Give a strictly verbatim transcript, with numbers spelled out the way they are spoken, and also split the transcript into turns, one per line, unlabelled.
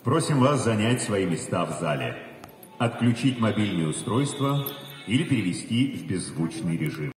Просим вас занять свои места в зале, отключить мобильные устройства или перевести в беззвучный режим.